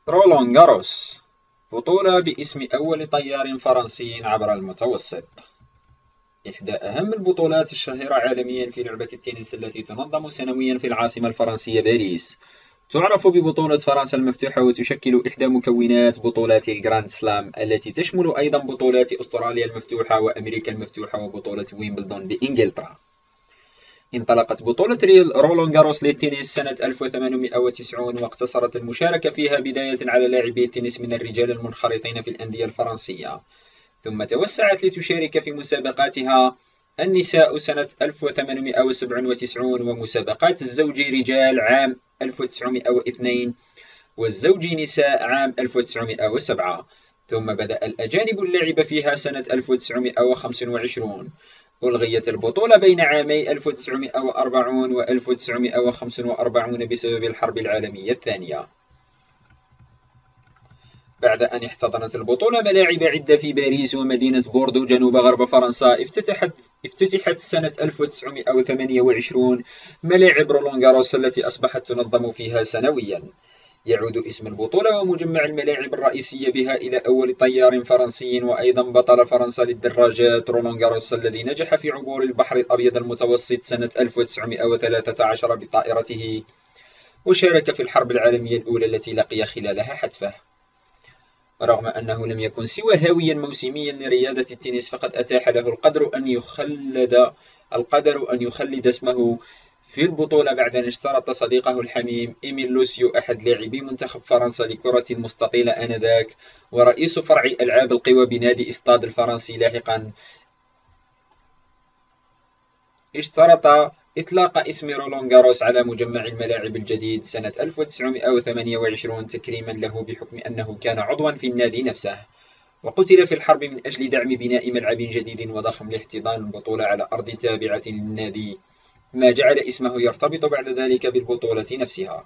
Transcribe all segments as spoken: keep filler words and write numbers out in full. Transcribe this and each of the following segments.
رولان جاروس، بطولة باسم أول طيار فرنسي عبر المتوسط. إحدى أهم البطولات الشهيرة عالميا في لعبة التنس التي تنظم سنويا في العاصمة الفرنسية باريس. تعرف ببطولة فرنسا المفتوحة، وتشكل إحدى مكونات بطولات الجراند سلام التي تشمل أيضا بطولات أستراليا المفتوحة وأمريكا المفتوحة وبطولة ويمبلدون بإنجلترا. انطلقت بطولة رولان جاروس للتنس سنة ألف وثمانمائة وتسعين، واقتصرت المشاركة فيها بداية على لاعبي التنس من الرجال المنخرطين في الأندية الفرنسية، ثم توسعت لتشارك في مسابقاتها النساء سنة ألف وثمانمائة وسبعة وتسعين، ومسابقات الزوج رجال عام ألف وتسعمائة واثنين والزوج نساء عام ألف وتسعمائة وسبعة، ثم بدأ الأجانب اللعب فيها سنة ألف وتسعمائة وخمسة وعشرين. ألغيت البطولة بين عامي ألف وتسعمائة وأربعين و ألف وتسعمائة وخمسة وأربعين بسبب الحرب العالمية الثانية. بعد أن احتضنت البطولة ملاعب عدة في باريس ومدينة بوردو جنوب غرب فرنسا، افتتحت افتتحت سنة ألف وتسعمائة وثمانية وعشرين ملاعب رولان جاروس التي أصبحت تنظم فيها سنويا. يعود اسم البطولة ومجمع الملاعب الرئيسية بها إلى أول طيار فرنسي وأيضا بطل فرنسا للدراجات رولان جاروس، الذي نجح في عبور البحر الأبيض المتوسط سنة ألف وتسعمائة وثلاثة عشر بطائرته، وشارك في الحرب العالمية الأولى التي لقي خلالها حتفه. رغم أنه لم يكن سوى هاويا موسميا لرياضة التنس، فقد أتاح له القدر أن يخلد القدر أن يخلد اسمه في البطولة بعد أن اشترط صديقه الحميم إيميل لوسيو، أحد لاعبي منتخب فرنسا لكرة المستطيلة آنذاك ورئيس فرع ألعاب القوى بنادي إستاد الفرنسي لاحقا، اشترط إطلاق اسم رولان جاروس على مجمع الملاعب الجديد سنة ألف وتسعمائة وثمانية وعشرين تكريما له بحكم أنه كان عضوا في النادي نفسه، وقتل في الحرب من أجل دعم بناء ملعب جديد وضخم لاحتضان البطولة على أرض تابعة للنادي، ما جعل اسمه يرتبط بعد ذلك بالبطولة نفسها.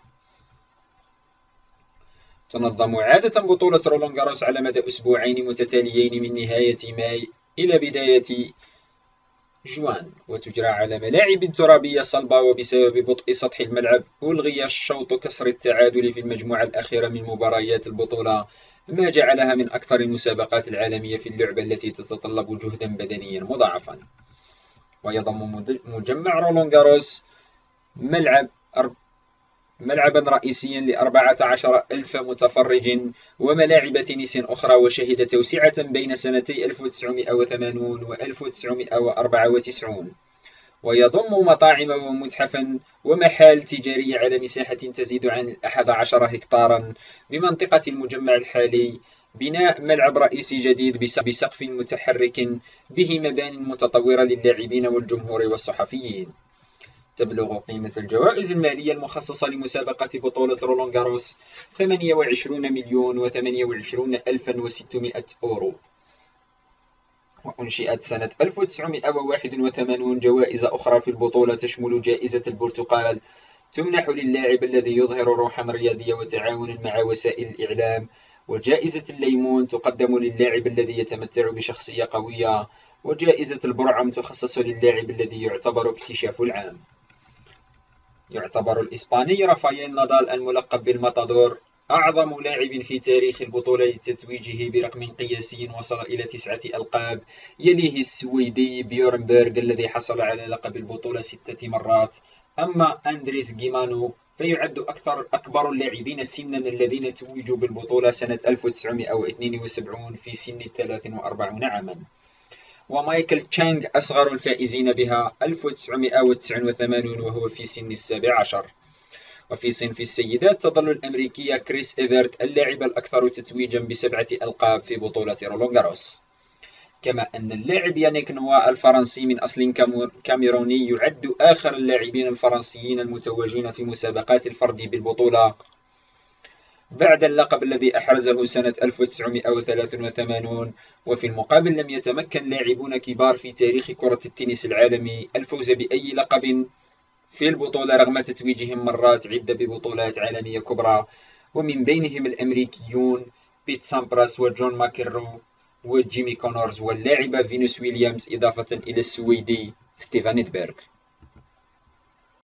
تنظم عادة بطولة رولان جاروس على مدى أسبوعين متتاليين من نهاية ماي إلى بداية جوان، وتجرى على ملاعب ترابية صلبة، وبسبب بطء سطح الملعب ألغي الشوط كسر التعادل في المجموعة الأخيرة من مباريات البطولة، ما جعلها من أكثر المسابقات العالمية في اللعبة التي تتطلب جهدا بدنيا مضاعفا. ويضم مجمع رولان جاروس ملعب ملعبا رئيسيا لأربعة عشر ألف متفرج وملاعب تنس أخرى، وشهد توسعة بين سنتي ألف وتسعمائة وثمانين و ألف وتسعمائة وأربعة وتسعين، ويضم مطاعم ومتحفا ومحال تجارية على مساحة تزيد عن أحد عشر هكتارا بمنطقة المجمع الحالي، بناء ملعب رئيسي جديد بسقف متحرك به مبان متطورة للاعبين والجمهور والصحفيين. تبلغ قيمة الجوائز المالية المخصصة لمسابقة بطولة رولان جاروس ثمانية وعشرين مليون وثمانية وعشرين ألفا وستمائة أورو. وأنشئت سنة ألف وتسعمائة وواحد وثمانين جوائز أخرى في البطولة، تشمل جائزة البرتقال تمنح للاعب الذي يظهر روحا رياضية وتعاونا مع وسائل الإعلام، وجائزة الليمون تقدم للاعب الذي يتمتع بشخصية قوية، وجائزة البرعم تخصص للاعب الذي يعتبر اكتشاف العام. يعتبر الإسباني رافائيل نادال الملقب بالماتادور أعظم لاعب في تاريخ البطولة لتتويجه برقم قياسي وصل إلى تسعة ألقاب، يليه السويدي بيورن بيرغ الذي حصل على لقب البطولة ستة مرات. أما أندريس جيمانو فيعد أكثر أكبر اللاعبين سنا الذين توجوا بالبطولة سنة ألف وتسعمائة واثنين وسبعين في سن ثلاث وأربعين عاما. ومايكل تشانغ أصغر الفائزين بها ألف وتسعمائة وتسعة وثمانين وهو في سن السابع عشر. وفي صنف السيدات تظل الأمريكية كريس إيفرت اللاعب الأكثر تتويجا بسبعة ألقاب في بطولة رولان جاروس، كما أن اللاعب يانيك نوا الفرنسي من أصل كاميروني يعد آخر اللاعبين الفرنسيين المتوجين في مسابقات الفرد بالبطولة بعد اللقب الذي أحرزه سنة ألف وتسعمائة وثلاثة وثمانين. وفي المقابل لم يتمكن لاعبون كبار في تاريخ كرة التنس العالمي الفوز بأي لقب في البطولة رغم تتويجهم مرات عدة ببطولات عالمية كبرى، ومن بينهم الأمريكيون بيت سامبراس وجون ماكيرو وجيمي كونورز واللاعبة فينوس ويليامز، إضافة إلى السويدي ستيفان إدبرغ.